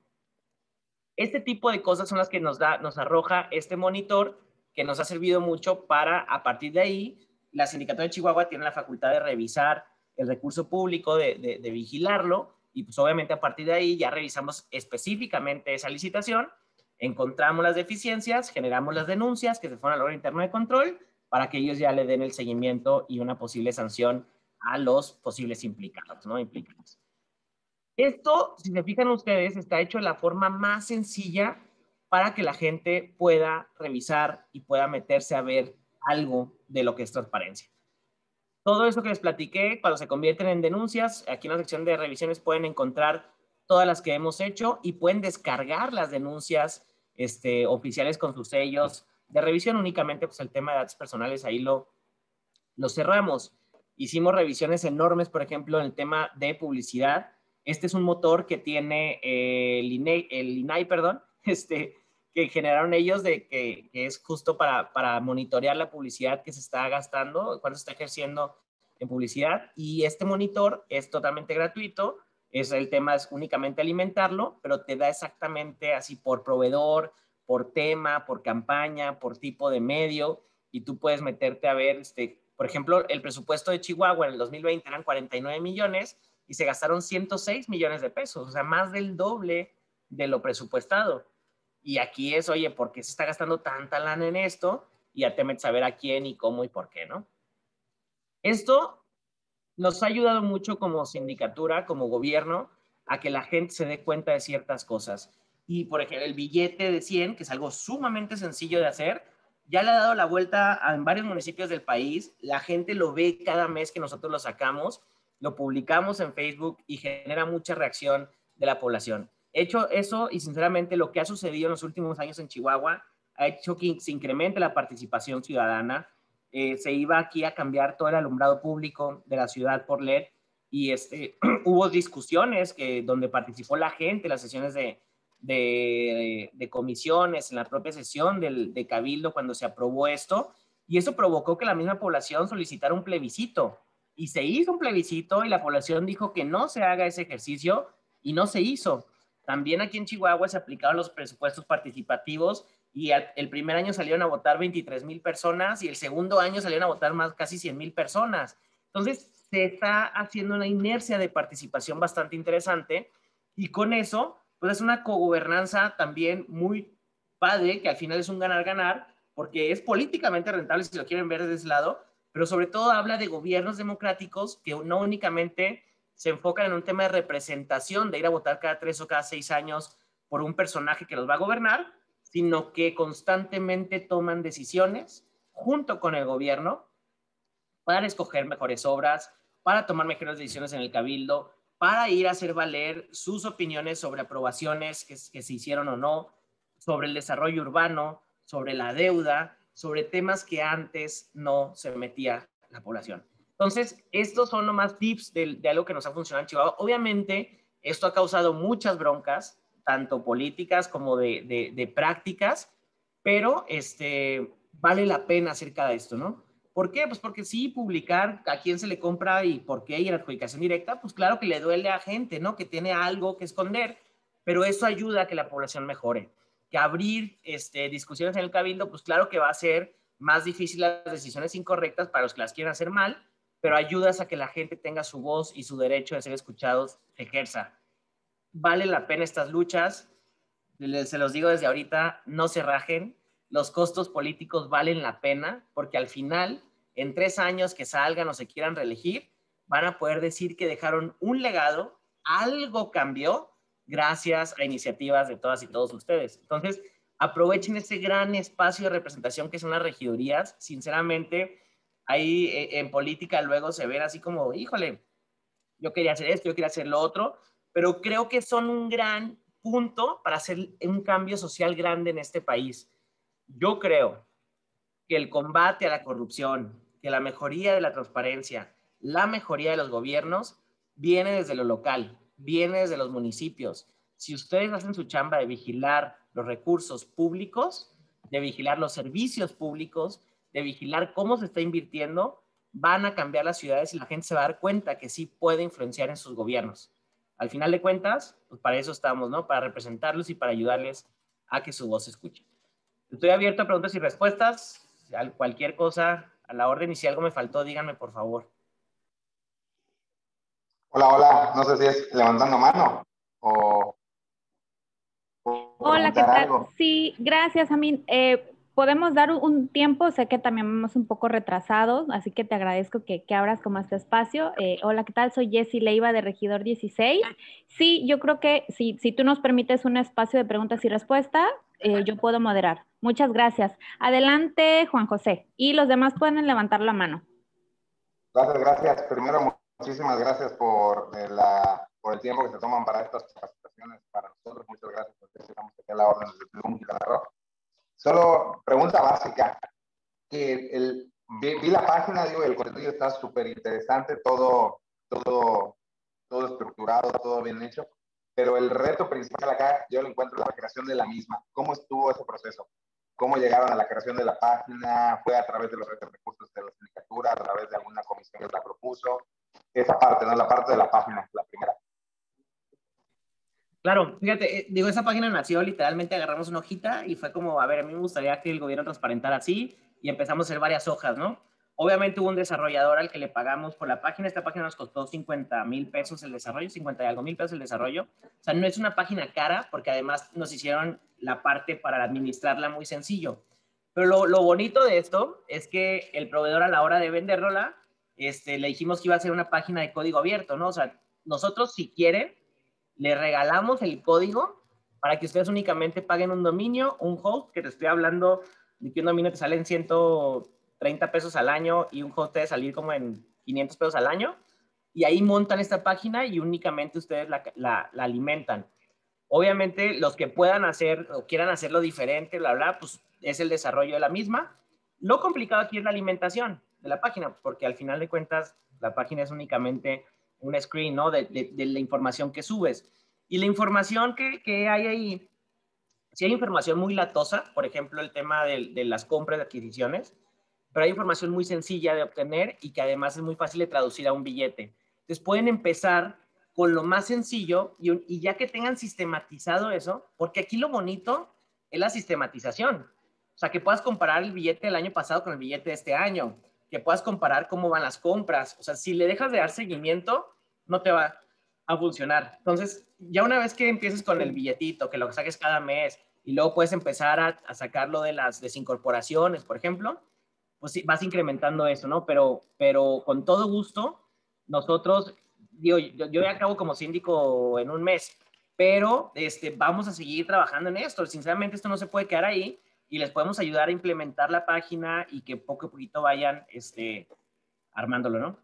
Este tipo de cosas son las que nos, da, nos arroja este monitor, que nos ha servido mucho para, a partir de ahí, la Sindicatura de Chihuahua tiene la facultad de revisar el recurso público, de, de, de vigilarlo, y pues obviamente a partir de ahí ya revisamos específicamente esa licitación, encontramos las deficiencias, generamos las denuncias que se fueron al órgano interno de control para que ellos ya le den el seguimiento y una posible sanción a los posibles implicados, ¿no? Implicados. Esto, si se fijan ustedes, está hecho de la forma más sencilla para que la gente pueda revisar y pueda meterse a ver algo de lo que es transparencia. Todo eso que les platiqué, cuando se convierten en denuncias, aquí en la sección de revisiones pueden encontrar todas las que hemos hecho y pueden descargar las denuncias este, oficiales con sus sellos de revisión. Únicamente pues el tema de datos personales ahí lo, lo cerramos. Hicimos revisiones enormes, por ejemplo, en el tema de publicidad. Este es un motor que tiene eh, el, I N E, el I N A I, perdón, este, que generaron ellos, de que, que es justo para, para monitorear la publicidad que se está gastando, cuánto se está ejerciendo en publicidad. Y este monitor es totalmente gratuito. Es el tema es únicamente alimentarlo, pero te da exactamente así por proveedor, por tema, por campaña, por tipo de medio, y tú puedes meterte a ver, este, por ejemplo, el presupuesto de Chihuahua en el dos mil veinte eran cuarenta y nueve millones y se gastaron ciento seis millones de pesos, o sea, más del doble de lo presupuestado. Y aquí es, oye, ¿por qué se está gastando tanta lana en esto? Y ya te metes a ver a quién y cómo y por qué, ¿no? Esto nos ha ayudado mucho como sindicatura, como gobierno, a que la gente se dé cuenta de ciertas cosas. Y, por ejemplo, el billete de cien, que es algo sumamente sencillo de hacer, ya le ha dado la vuelta en varios municipios del país. La gente lo ve cada mes que nosotros lo sacamos, lo publicamos en Facebook y genera mucha reacción de la población. Hecho eso, y sinceramente lo que ha sucedido en los últimos años en Chihuahua ha hecho que se incremente la participación ciudadana. Eh, se iba aquí a cambiar todo el alumbrado público de la ciudad por L E D y este, hubo discusiones que, donde participó la gente, las sesiones de, de, de comisiones, en la propia sesión del, de Cabildo cuando se aprobó esto, y eso provocó que la misma población solicitara un plebiscito, y se hizo un plebiscito y la población dijo que no se haga ese ejercicio y no se hizo. También aquí en Chihuahua se aplicaron los presupuestos participativos y al, el primer año salieron a votar veintitrés mil personas y el segundo año salieron a votar más casi cien mil personas. Entonces, se está haciendo una inercia de participación bastante interesante y con eso, pues es una cogobernanza también muy padre, que al final es un ganar-ganar, porque es políticamente rentable si lo quieren ver desde ese lado, pero sobre todo habla de gobiernos democráticos que no únicamente se enfocan en un tema de representación, de ir a votar cada tres o cada seis años por un personaje que los va a gobernar, sino que constantemente toman decisiones junto con el gobierno para escoger mejores obras, para tomar mejores decisiones en el cabildo, para ir a hacer valer sus opiniones sobre aprobaciones que, que se hicieron o no, sobre el desarrollo urbano, sobre la deuda, sobre temas que antes no se metía la población. Entonces, estos son nomás tips de, de algo que nos ha funcionado en Chihuahua. Obviamente, esto ha causado muchas broncas, tanto políticas como de, de, de prácticas, pero este, vale la pena hacer cada esto, ¿no? ¿Por qué? Pues porque sí, publicar a quién se le compra y por qué, y en adjudicación directa, pues claro que le duele a gente, ¿no? Que tiene algo que esconder, pero eso ayuda a que la población mejore. Que abrir este, discusiones en el cabildo, pues claro que va a ser más difícil las decisiones incorrectas para los que las quieran hacer mal, pero ayudas a que la gente tenga su voz y su derecho de ser escuchados se ejerza. Vale la pena estas luchas, se los digo desde ahorita, no se rajen, los costos políticos valen la pena, porque al final, en tres años que salgan o se quieran reelegir, van a poder decir que dejaron un legado, algo cambió, gracias a iniciativas de todas y todos ustedes. Entonces, aprovechen ese gran espacio de representación que son las regidurías. Sinceramente, ahí eh, en política luego se ven así como, híjole, yo quería hacer esto, yo quería hacer lo otro, pero creo que son un gran punto para hacer un cambio social grande en este país. Yo creo que el combate a la corrupción, que la mejoría de la transparencia, la mejoría de los gobiernos, viene desde lo local, viene desde los municipios. Si ustedes hacen su chamba de vigilar los recursos públicos, de vigilar los servicios públicos, de vigilar cómo se está invirtiendo, van a cambiar las ciudades y la gente se va a dar cuenta que sí puede influenciar en sus gobiernos. Al final de cuentas, pues para eso estamos, ¿no? Para representarlos y para ayudarles a que su voz se escuche. Estoy abierto a preguntas y respuestas. Cualquier cosa a la orden, y si algo me faltó, díganme por favor. Hola, hola, no sé si es levantando mano o, o Hola, ¿qué tal? Algo. Sí, gracias, Amin. Eh, podemos dar un tiempo, sé que también vamos un poco retrasados, así que te agradezco que, que abras como este espacio. Eh, hola, ¿qué tal? Soy Jessie Leiva de Regidor dieciséis. Sí, yo creo que si, si tú nos permites un espacio de preguntas y respuestas, eh, yo puedo moderar. Muchas gracias. Adelante, Juan José. Y los demás pueden levantar la mano. Gracias, gracias. Primero, muchísimas gracias por, eh, la, por el tiempo que se toman para estas capacitaciones para nosotros. Muchas gracias porque estamos aquí a la orden del Plum y la Rock. Solo pregunta básica. Que el, vi, vi la página, digo, el contenido está súper interesante, todo, todo, todo estructurado, todo bien hecho. Pero el reto principal acá, yo lo encuentro en la creación de la misma. ¿Cómo estuvo ese proceso? ¿Cómo llegaron a la creación de la página? ¿Fue a través de los recursos de la sindicatura, a través de alguna comisión que la propuso? Esa parte, ¿no? La parte de la página, la primera. Claro, fíjate, eh, digo, esa página nació literalmente, agarramos una hojita y fue como, a ver, a mí me gustaría que el gobierno transparentara así, y empezamos a hacer varias hojas, ¿no? Obviamente hubo un desarrollador al que le pagamos por la página. Esta página nos costó cincuenta mil pesos el desarrollo, cincuenta y algo mil pesos el desarrollo. O sea, no es una página cara, porque además nos hicieron la parte para administrarla muy sencillo. Pero lo, lo bonito de esto es que el proveedor, a la hora de venderla, este, le dijimos que iba a ser una página de código abierto, ¿no? O sea, nosotros, si quieren, le regalamos el código para que ustedes únicamente paguen un dominio, un host, que te estoy hablando de que un dominio te sale en ciento treinta pesos al año y un host debe salir como en quinientos pesos al año, y ahí montan esta página y únicamente ustedes la, la, la alimentan. Obviamente, los que puedan hacer o quieran hacerlo diferente, bla, bla, pues es el desarrollo de la misma. Lo complicado aquí es la alimentación de la página, porque al final de cuentas, la página es únicamente un screen, ¿no? De, de, de la información que subes. Y la información que, que hay ahí, si hay información muy latosa, por ejemplo, el tema de, de las compras de adquisiciones, pero hay información muy sencilla de obtener y que además es muy fácil de traducir a un billete. Entonces pueden empezar con lo más sencillo y, y ya que tengan sistematizado eso, porque aquí lo bonito es la sistematización. O sea, que puedas comparar el billete del año pasado con el billete de este año, que puedas comparar cómo van las compras. O sea, si le dejas de dar seguimiento, no te va a funcionar. Entonces, ya una vez que empieces con el billetito, que lo saques cada mes, y luego puedes empezar a, a sacarlo de las desincorporaciones, por ejemplo, pues sí, vas incrementando eso, ¿no? Pero, pero con todo gusto, nosotros, digo, yo, yo ya acabo como síndico en un mes, pero este, vamos a seguir trabajando en esto. Sinceramente, esto no se puede quedar ahí y les podemos ayudar a implementar la página y que poco a poquito vayan este, armándolo, ¿no?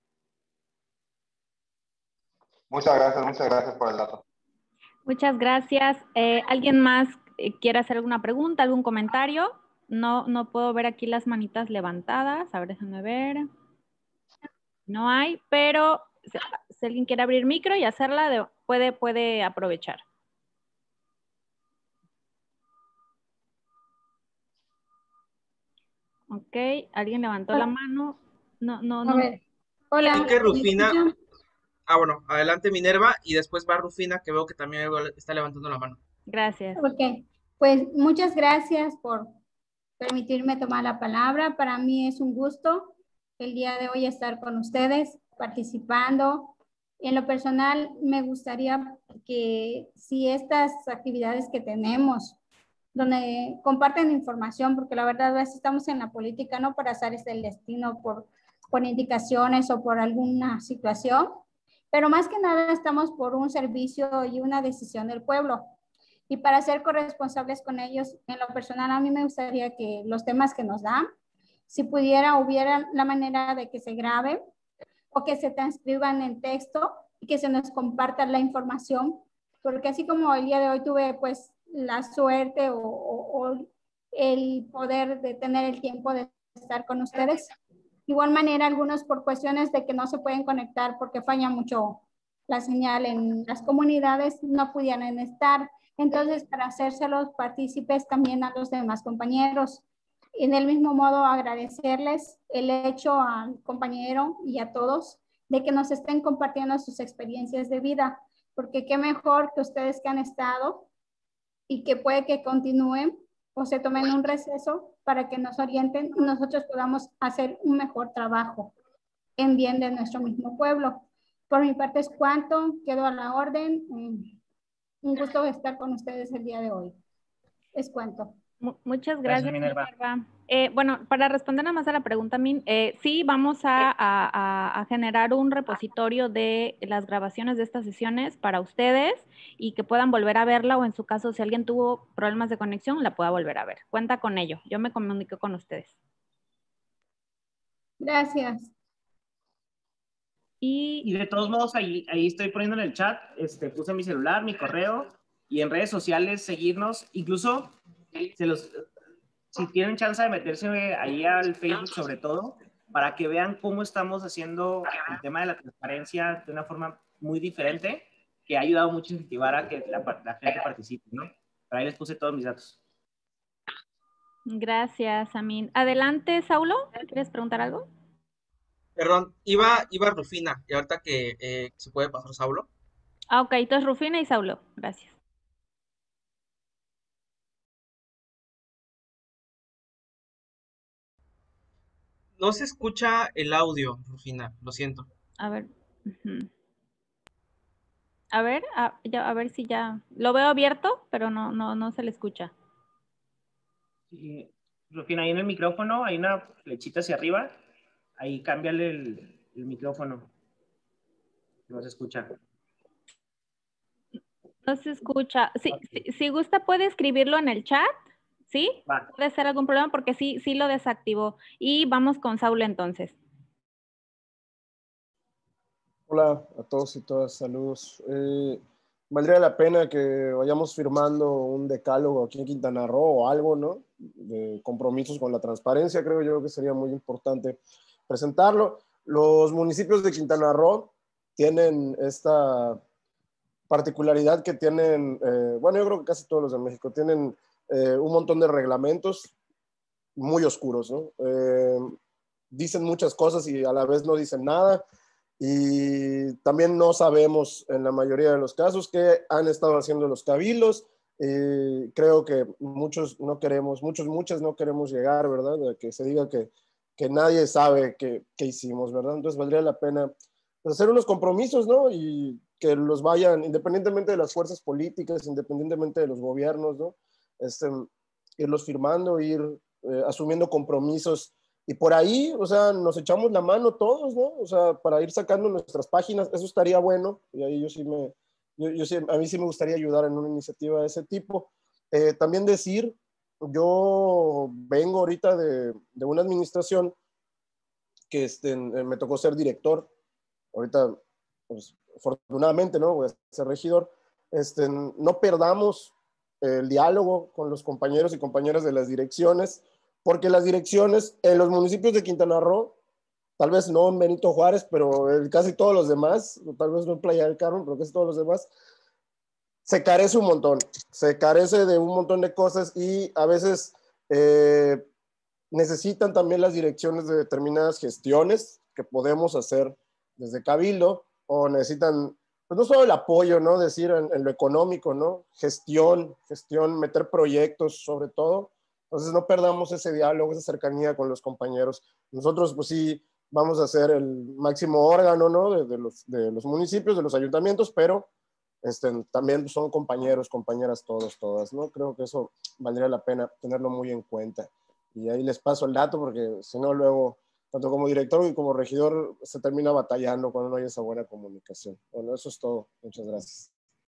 Muchas gracias, muchas gracias por el dato. Muchas gracias. Eh, ¿Alguien más quiere hacer alguna pregunta, algún comentario? No, no puedo ver aquí las manitas levantadas. A ver, déjame ver. No hay, pero si, si alguien quiere abrir micro y hacerla, de, puede, puede aprovechar. Ok, alguien levantó la mano. No, no, no. A ver. Hola. Creo que Rufina. Ah, bueno, adelante Minerva y después va Rufina, que veo que también está levantando la mano. Gracias. Ok, pues muchas gracias por permitirme tomar la palabra. Para mí es un gusto el día de hoy estar con ustedes participando. En lo personal, me gustaría que si estas actividades que tenemos, donde comparten información, porque la verdad a veces estamos en la política no para hacer el destino por, por indicaciones o por alguna situación, pero más que nada estamos por un servicio y una decisión del pueblo. Y para ser corresponsables con ellos, en lo personal, a mí me gustaría que los temas que nos dan, si pudiera, hubiera la manera de que se grabe o que se transcriban en texto y que se nos comparta la información, porque así como el día de hoy tuve pues la suerte o, o, o el poder de tener el tiempo de estar con ustedes, de igual manera algunos por cuestiones de que no se pueden conectar porque falla mucho la señal en las comunidades, no pudieran estar. Entonces, para hacérselos partícipes también a los demás compañeros. Y en el mismo modo, agradecerles el hecho al compañero y a todos de que nos estén compartiendo sus experiencias de vida, porque qué mejor que ustedes que han estado y que puede que continúen o se tomen un receso para que nos orienten y nosotros podamos hacer un mejor trabajo en bien de nuestro mismo pueblo. Por mi parte es cuanto, quedo a la orden. Un gusto estar con ustedes el día de hoy. Es cuanto. Muchas gracias, gracias Minerva. Eh, bueno, para responder nada más a la pregunta, Min, eh, sí vamos a, a, a generar un repositorio de las grabaciones de estas sesiones para ustedes y que puedan volver a verla o en su caso, si alguien tuvo problemas de conexión, la pueda volver a ver. Cuenta con ello. Yo me comunico con ustedes. Gracias. Y, y de todos modos, ahí, ahí estoy poniendo en el chat, este, puse mi celular, mi correo, y en redes sociales seguirnos, incluso se los, si tienen chance de meterse ahí al Facebook sobre todo, para que vean cómo estamos haciendo el tema de la transparencia de una forma muy diferente, que ha ayudado mucho a incentivar a que la, la gente participe, ¿no? Pero ahí les puse todos mis datos. Gracias, Amin. Adelante, Saulo, ¿quieres preguntar algo? Perdón, iba, iba Rufina, y ahorita que eh, se puede pasar Saulo. Ah, ok, entonces Rufina y Saulo, gracias. No se escucha el audio, Rufina, lo siento. A ver. Uh-huh. A ver, a, ya, a ver si ya... Lo veo abierto, pero no, no, no se le escucha. Sí, Rufina, ahí en el micrófono hay una flechita hacia arriba. Ahí cámbiale el, el micrófono. No se escucha. No se escucha. Sí, okay. si, si gusta puede escribirlo en el chat, ¿sí? Va. Puede ser algún problema porque sí, sí lo desactivó. Y vamos con Saulo entonces. Hola a todos y todas, saludos. Eh, valdría la pena que vayamos firmando un decálogo aquí en Quintana Roo o algo, ¿no? De compromisos con la transparencia, creo yo que sería muy importante presentarlo. Los municipios de Quintana Roo tienen esta particularidad que tienen, eh, bueno, yo creo que casi todos los de México, tienen eh, un montón de reglamentos muy oscuros, ¿no? Eh, dicen muchas cosas y a la vez no dicen nada. y también no sabemos en la mayoría de los casos qué han estado haciendo los cabildos. Eh, creo que muchos no queremos, muchos, muchas no queremos llegar, ¿verdad? A que se diga que, que nadie sabe qué, qué hicimos, ¿verdad? Entonces valdría la pena pues, hacer unos compromisos, ¿no? Y que los vayan, independientemente de las fuerzas políticas, independientemente de los gobiernos, ¿no? Este, irlos firmando, ir eh, asumiendo compromisos. Y por ahí, o sea, nos echamos la mano todos, ¿no? O sea, para ir sacando nuestras páginas, eso estaría bueno. Y ahí yo sí me, yo, yo sí, a mí sí me gustaría ayudar en una iniciativa de ese tipo. Eh, también decir, yo vengo ahorita de, de una administración que este, me tocó ser director. Ahorita, pues, afortunadamente, ¿no? Voy a ser regidor. Este, no perdamos el diálogo con los compañeros y compañeras de las direcciones, porque las direcciones en los municipios de Quintana Roo, tal vez no en Benito Juárez, pero en casi todos los demás, tal vez no en Playa del Carmen, pero casi todos los demás, se carece un montón, se carece de un montón de cosas y a veces eh, necesitan también las direcciones de determinadas gestiones que podemos hacer desde Cabildo, o necesitan, pues no solo el apoyo, ¿no? Decir en, en lo económico, ¿no? Gestión, gestión, meter proyectos sobre todo. Entonces no perdamos ese diálogo, esa cercanía con los compañeros. Nosotros pues sí vamos a ser el máximo órgano, ¿no? De, de, los, de los municipios, de los ayuntamientos, pero este, también son compañeros, compañeras todos, todas, ¿no? Creo que eso valdría la pena tenerlo muy en cuenta. Y ahí les paso el dato porque si no luego, tanto como director y como regidor, se termina batallando cuando no hay esa buena comunicación. Bueno, eso es todo. Muchas gracias.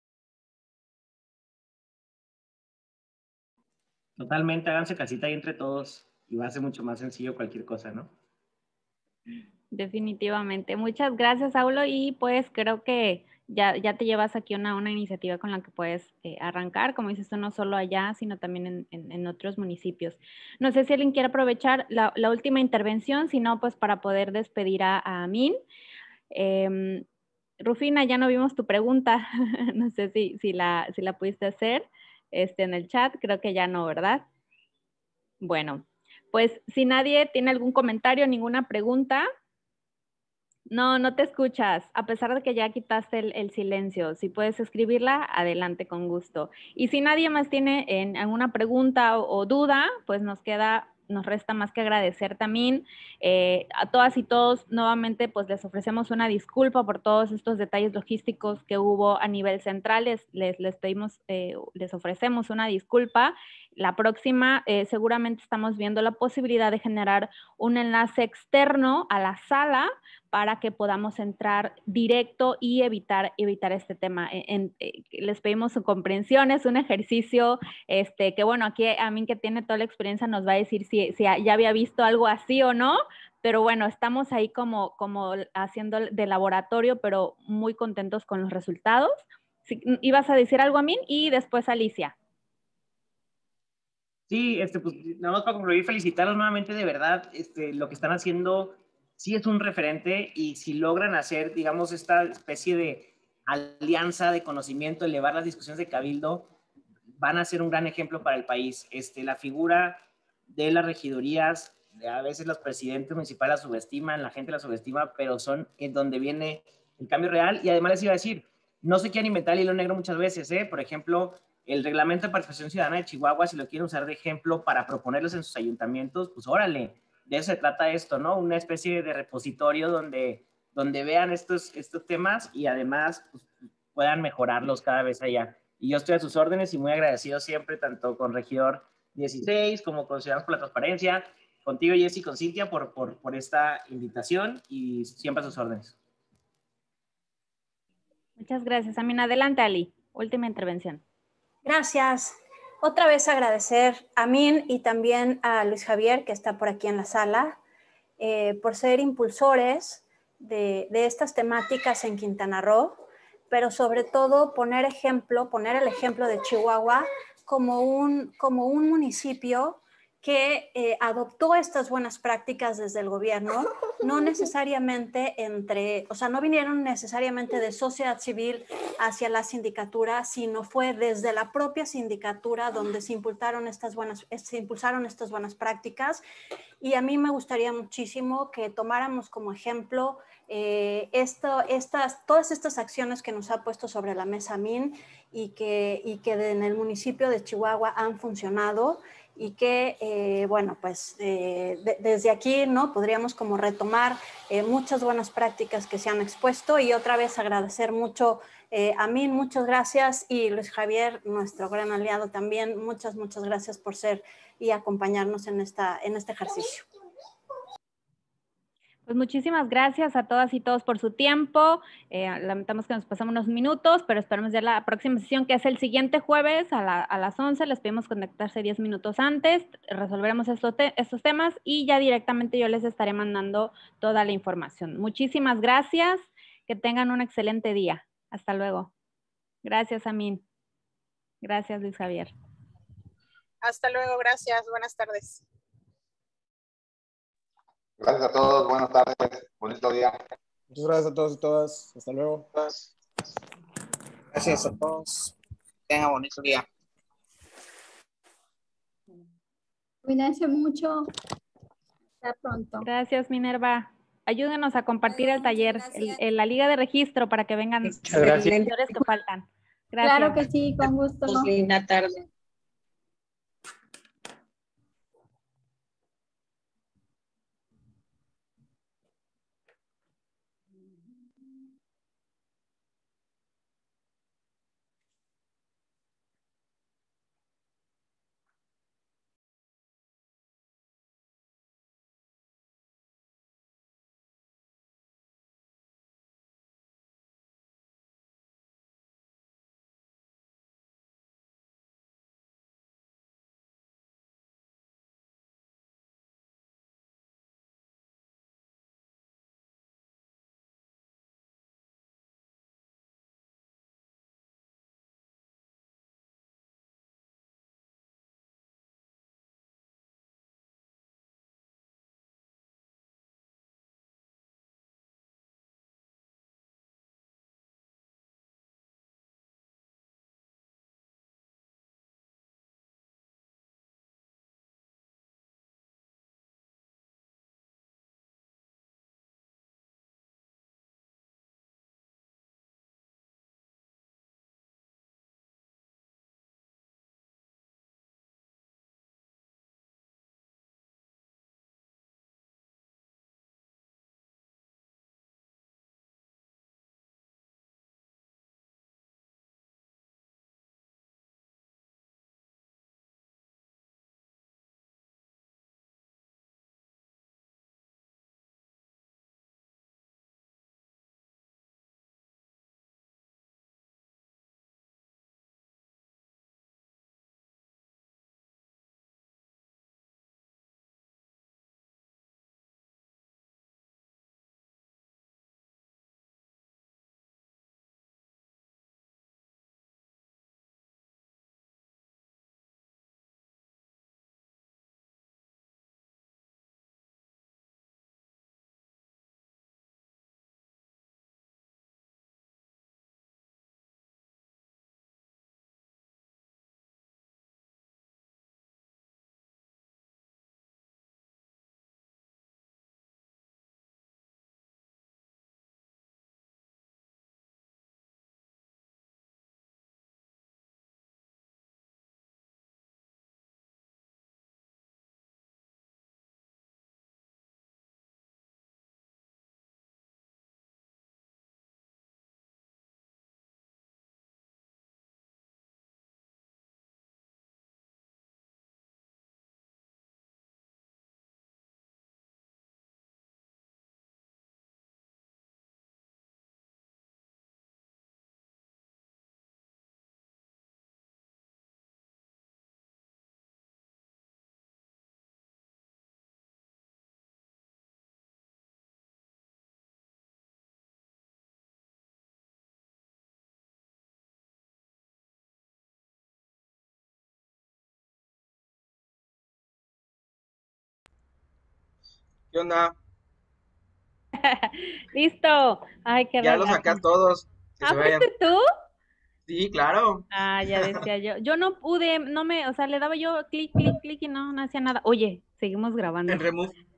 Totalmente, háganse casita ahí entre todos y va a ser mucho más sencillo cualquier cosa, ¿no? Definitivamente. Muchas gracias, Saulo, y pues creo que ya, ya te llevas aquí una, una iniciativa con la que puedes eh, arrancar, como dices tú, no solo allá, sino también en, en, en otros municipios. No sé si alguien quiere aprovechar la, la última intervención, si no, pues para poder despedir a, a Amin. Eh, Rufina, ya no vimos tu pregunta, no sé si, si, la, si la pudiste hacer este, en el chat, creo que ya no, ¿verdad? Bueno, pues si nadie tiene algún comentario, ninguna pregunta. No, no te escuchas, a pesar de que ya quitaste el, el silencio. Si puedes escribirla, adelante, con gusto. Y si nadie más tiene en, alguna pregunta o, o duda, pues nos queda, nos resta más que agradecer también eh, a todas y todos. Nuevamente, pues les ofrecemos una disculpa por todos estos detalles logísticos que hubo a nivel central. Les, les, les pedimos, eh, les ofrecemos una disculpa. La próxima, eh, seguramente estamos viendo la posibilidad de generar un enlace externo a la sala para que podamos entrar directo y evitar, evitar este tema. En, en, eh, les pedimos su comprensión, es un ejercicio este, que, bueno, aquí a mí que tiene toda la experiencia nos va a decir si, si ya había visto algo así o no, pero bueno, estamos ahí como, como haciendo de laboratorio, pero muy contentos con los resultados. Si, ibas a decir algo, Amin, y después Alicia. Sí, este, pues nada más para concluir, felicitarlos nuevamente, de verdad, este, lo que están haciendo sí es un referente y si logran hacer, digamos, esta especie de alianza de conocimiento, elevar las discusiones de Cabildo, van a ser un gran ejemplo para el país. Este, la figura de las regidurías, a veces los presidentes municipales la subestiman, la gente la subestima, pero son en donde viene el cambio real. Y además les iba a decir, no se quieren inventar el hilo negro muchas veces, ¿eh? Por ejemplo, el reglamento de participación ciudadana de Chihuahua, si lo quieren usar de ejemplo para proponerlos en sus ayuntamientos, pues órale, de eso se trata esto, ¿no? Una especie de repositorio donde, donde vean estos, estos temas y además pues, puedan mejorarlos cada vez allá. Y yo estoy a sus órdenes y muy agradecido siempre, tanto con Regidor dieciséis como con Ciudadanos por la Transparencia, contigo, Jessy, con Cintia, por, por, por esta invitación y siempre a sus órdenes. Muchas gracias. Amin, adelante, Ali. Última intervención. Gracias. Otra vez agradecer a Amin y también a Luis Javier, que está por aquí en la sala, eh, por ser impulsores de, de estas temáticas en Quintana Roo, pero sobre todo poner ejemplo, poner el ejemplo de Chihuahua como un, como un municipio que eh, adoptó estas buenas prácticas desde el gobierno, no necesariamente entre, o sea, no vinieron necesariamente de sociedad civil hacia la sindicatura, sino fue desde la propia sindicatura donde se impulsaron estas buenas, se impulsaron estas buenas prácticas. Y a mí me gustaría muchísimo que tomáramos como ejemplo eh, esto, estas, todas estas acciones que nos ha puesto sobre la mesa Amin y que, y que en el municipio de Chihuahua han funcionado y que, eh, bueno, pues eh, de, desde aquí, ¿no? Podríamos como retomar eh, muchas buenas prácticas que se han expuesto y otra vez agradecer mucho eh, a Amin, muchas gracias, y Luis Javier, nuestro gran aliado también, muchas, muchas gracias por ser y acompañarnos en, esta, en este ejercicio. Pues muchísimas gracias a todas y todos por su tiempo. Eh, lamentamos que nos pasamos unos minutos, pero esperamos ya la próxima sesión, que es el siguiente jueves a, la, a las once. Les pedimos conectarse diez minutos antes, resolveremos estos, te estos temas y ya directamente yo les estaré mandando toda la información. Muchísimas gracias, que tengan un excelente día. Hasta luego. Gracias, Amin. Gracias, Luis Javier. Hasta luego, gracias. Buenas tardes. Gracias a todos, buenas tardes, bonito día. Muchas gracias a todos y todas. Hasta luego. Gracias a todos. Tengan bonito día. Cuídense mucho. Hasta pronto. Gracias, Minerva. Ayúdenos a compartir el taller, el, el, la liga de registro, para que vengan los seguidores que faltan. Gracias. Claro que sí, con gusto. Linda tarde. ¿Qué onda? Listo. Ay, qué Ya los regazo. saqué a todos. Que ¿Ah, se vayan. fuiste tú? Sí, claro. Ah, ya decía yo. Yo no pude, no me, o sea, le daba yo clic, clic, clic y no, no hacía nada. Oye, seguimos grabando. En remove.